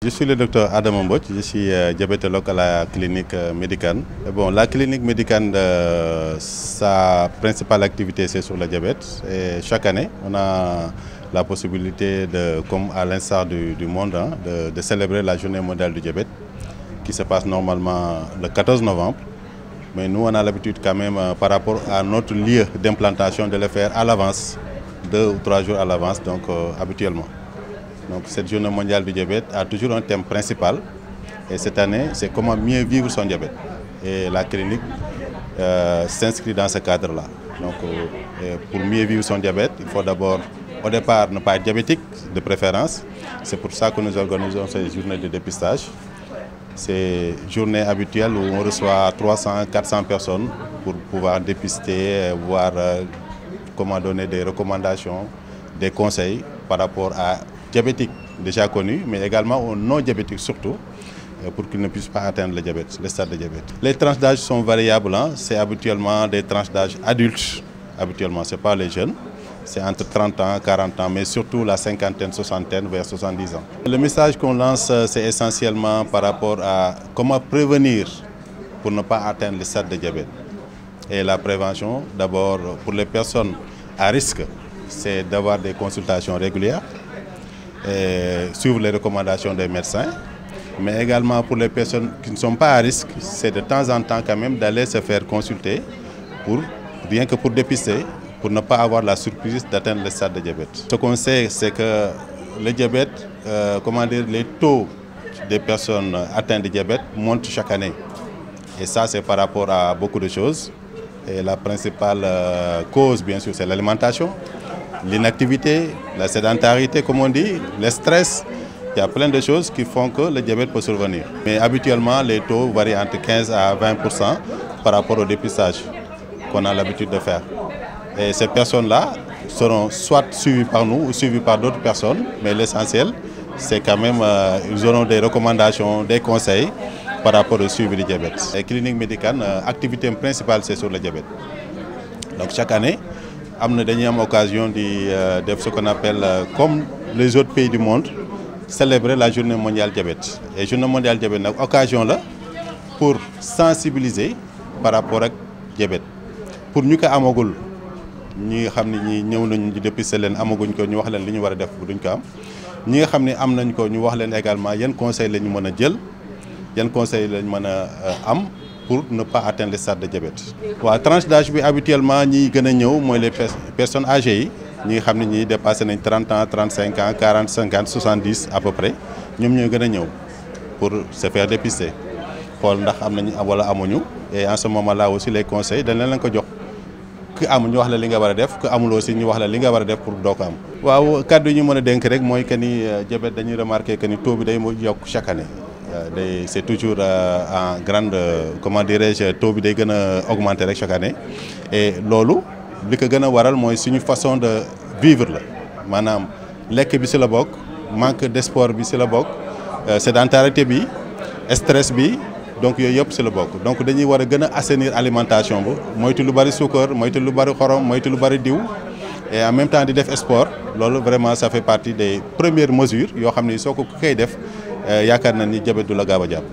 Je suis le docteur Adam Mbodj, je suis diabétologue à la clinique Médicane. Bon, la clinique Médicane, sa principale activité c'est sur le diabète et chaque année on a la possibilité de, comme à l'instar du monde, de célébrer la journée mondiale du diabète qui se passe normalement le 14 novembre. Mais nous on a l'habitude quand même par rapport à notre lieu d'implantation de le faire à l'avance, 2 ou 3 jours à l'avance donc habituellement. Donc cette journée mondiale du diabète a toujours un thème principal et cette année c'est comment mieux vivre son diabète. Et la clinique s'inscrit dans ce cadre-là. Donc pour mieux vivre son diabète, il faut d'abord au départ ne pas être diabétique de préférence. C'est pour ça que nous organisons ces journées de dépistage. Ces journées habituelles où on reçoit 300-400 personnes pour pouvoir dépister, voir comment donner des recommandations, des conseils par rapport à diabétiques déjà connus, mais également aux non-diabétiques surtout, pour qu'ils ne puissent pas atteindre le diabète, le stade de diabète. Les tranches d'âge sont variables, c'est habituellement des tranches d'âge adultes, habituellement, ce n'est pas les jeunes, c'est entre 30 ans, 40 ans, mais surtout la cinquantaine, soixantaine vers 70 ans. Le message qu'on lance, c'est essentiellement par rapport à comment prévenir pour ne pas atteindre le stade de diabète. Et la prévention, d'abord pour les personnes à risque, c'est d'avoir des consultations régulières, et suivre les recommandations des médecins, mais également pour les personnes qui ne sont pas à risque, c'est de temps en temps quand même d'aller se faire consulter, rien que pour dépister, pour ne pas avoir la surprise d'atteindre le stade de diabète. Ce qu'on sait, c'est que le diabète, les taux des personnes atteintes de diabète montent chaque année. Et ça, c'est par rapport à beaucoup de choses. Et la principale cause, bien sûr, c'est l'alimentation, l'inactivité, la sédentarité, comme on dit, le stress. Il y a plein de choses qui font que le diabète peut survenir. Mais habituellement, les taux varient entre 15 à 20% par rapport au dépistage qu'on a l'habitude de faire. Et ces personnes-là seront soit suivies par nous ou suivies par d'autres personnes, mais l'essentiel, c'est quand même ils auront des recommandations, des conseils par rapport au suivi du diabète. La clinique Médicane, l'activité principale, c'est sur le diabète. Donc chaque année, nous avons l'occasion de faire ce qu'on appelle, comme les autres pays du monde, célébrer la journée mondiale du diabète. Et la journée mondiale du diabète, c'est une occasion là pour sensibiliser par rapport au diabète. Pour nous qui avons ñi nga xam ne ñi ñëw nañu di dépister leen amaguñ ko ñu wax leen li ñu war a def bu duñ ko am ñi nga xam ne am nañ ko ñu wax leen également yan conseil la ñu mën a jël yan conseil lañ mën a am pour ne pas atteindre le stade de diabète. waaw tranche d'âge bi habituellement ñi gën a ñëw mooy les personnes âgées yi ñi nga xam ne ñi dépassé nañ 30 ans 35 ans 40 50 70 à peu près ñoom ñooy gën a ñëw pour se faire dépister xool ndax am nañu wala amuñu et en ce moment là aussi les conseils dañ leen ko jox. ku am ñu wax la li nga war a def ku amul aussi ñu wax la li nga war a def pour doo ko am. waaw kàddu yi ñu mën a dénk rek mooy que ni diabète dañuy remarqué que ni taux bi day yokk chaque année c'est toujours en grande comment dirais-je taux bi day gën a augmenter rek chaque année et loolu li ko gën a waral mooy suñu façon de vivre la maanaam lekk bi si la bokk manque de sport bi si la bokk sédentarité bi stress bi. Donc yooyu yëpp si la bokk donc dañuy war a gën a assainir alimentation bi moytu lu bari suukar moytu lu bari xorom moytu lu bari diw et en même temps di def sport loolu vraiment ça fait partie des premières mesures yoo xam ne soo ko koy def yaakaar na ni diabète du la gaaw a jàpp.